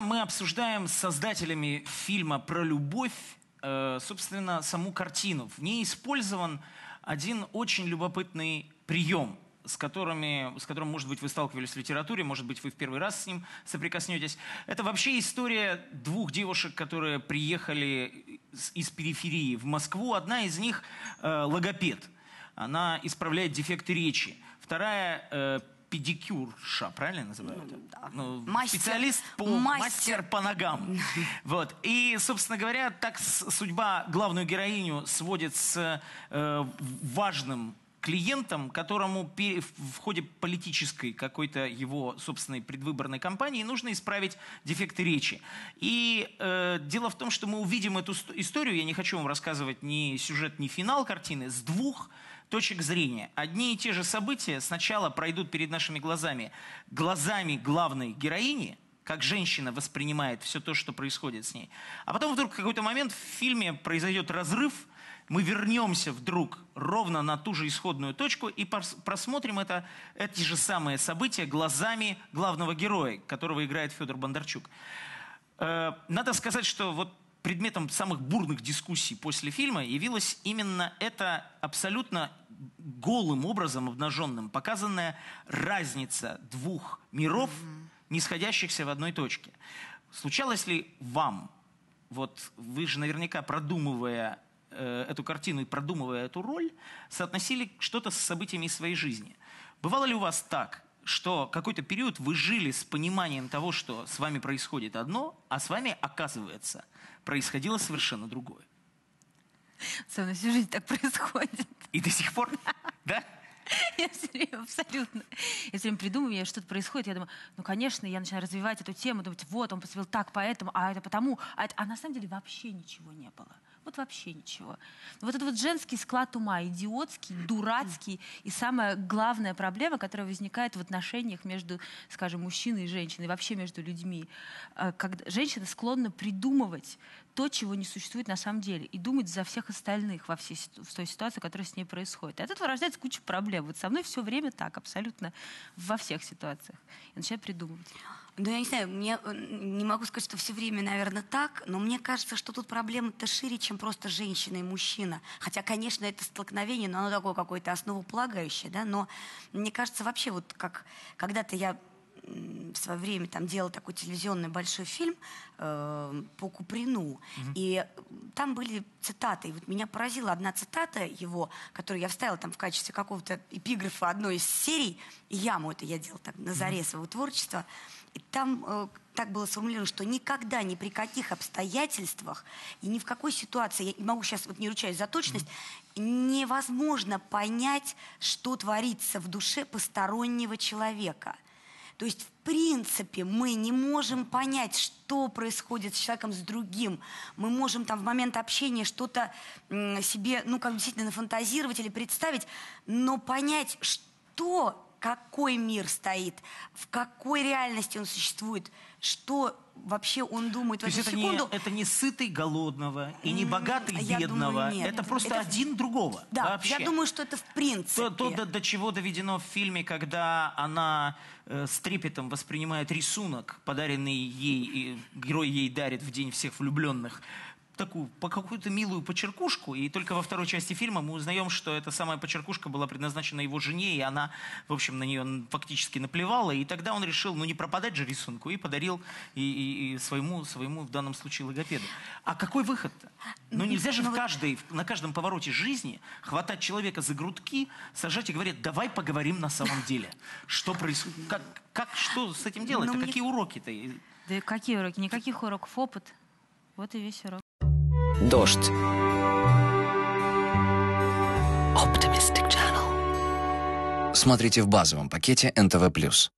Мы обсуждаем с создателями фильма про любовь, собственно, саму картину. В ней использован один очень любопытный прием, с которым, может быть, вы сталкивались в литературе, может быть, вы в первый раз с ним соприкоснетесь. Это вообще история двух девушек, которые приехали из периферии в Москву. Одна из них логопед. Она исправляет дефекты речи. Вторая педикюрша, правильно называют? Да. Ну, мастер, специалист мастер по ногам. Вот. И, собственно говоря, так судьба главную героиню сводит с важным клиентом, которому в ходе политической какой-то его собственной предвыборной кампании нужно исправить дефекты речи. И дело в том, что мы увидим эту историю, я не хочу вам рассказывать ни сюжет, ни финал картины, с двух точек зрения. Одни и те же события сначала пройдут перед нашими глазами главной героини, как женщина воспринимает все то, что происходит с ней. А потом вдруг в какой-то момент в фильме произойдет разрыв, мы вернемся вдруг ровно на ту же исходную точку и просмотрим эти же самые события глазами главного героя, которого играет Федор Бондарчук. Надо сказать, что вот предметом самых бурных дискуссий после фильма явилась именно эта абсолютно голым образом, обнаженным, показанная разница двух миров, не сходящихся в одной точке. Случалось ли вам, вот вы же наверняка, продумывая эту картину и продумывая эту роль, соотносили что-то с событиями своей жизни? Бывало ли у вас так, что какой-то период вы жили с пониманием того, что с вами происходит одно, а с вами, оказывается, происходило совершенно другое? Со мной всю жизнь так происходит. И до сих пор? Да? Я все время абсолютно. Я все время придумываю, что-то происходит. Я думаю, ну, конечно, я начинаю развивать эту тему, думать, вот, он поступил так, поэтому, а это потому. А на самом деле вообще ничего не было. Вот вообще ничего. Вот этот вот женский склад ума, идиотский, дурацкий, и самая главная проблема, которая возникает в отношениях между, скажем, мужчиной и женщиной, вообще между людьми. Когда женщина склонна придумывать то, чего не существует на самом деле, и думать за всех остальных в той ситуации, которая с ней происходит. И от этого рождается куча проблем. Вот со мной все время так, абсолютно во всех ситуациях. Я начинаю придумывать. Ну, я не знаю, не могу сказать, что все время, наверное, так, но мне кажется, что тут проблема-то шире, чем просто женщина и мужчина. Хотя, конечно, это столкновение, но оно такое какое-то основополагающее, да, но мне кажется, вообще, вот как когда-то я в свое время там делала такой телевизионный большой фильм по Куприну, и там были цитаты, и вот меня поразила одна цитата его, которую я вставила там в качестве какого-то эпиграфа одной из серий, «Яму» это я делала так на заре своего творчества, и там так было сформулировано, что никогда, ни при каких обстоятельствах и ни в какой ситуации, я могу сейчас, вот не ручаюсь за точность, невозможно понять, что творится в душе постороннего человека. То есть, в принципе, мы не можем понять, что происходит с человеком, с другим. Мы можем там в момент общения что-то себе, ну, как действительно нафантазировать или представить, но понять, что, какой мир стоит, в какой реальности он существует, что вообще он думает в эту секунду. Это не сытый голодного и не богатый бедного. Думаю, нет. Это просто один другого. Да, вообще. я думаю, что это в принципе. То, до чего доведено в фильме, когда она с трепетом воспринимает рисунок, подаренный ей, и герой ей дарит в день всех влюбленных, такую, по какую-то милую почеркушку, и только во второй части фильма мы узнаем, что эта самая почеркушка была предназначена его жене, и она, в общем, на нее фактически наплевала, и тогда он решил, ну не пропадать же рисунку, и подарил и своему, в данном случае, логопеду. А какой выход-то? Ну нельзя же на каждом повороте жизни хватать человека за грудки, сажать и говорить, давай поговорим на самом деле. Что происходит? Что с этим делать? Какие уроки-то? Да какие уроки? Никаких уроков. Опыт. Вот и весь урок. Дождь. Optimistic Channel. Смотрите в базовом пакете НТВ+.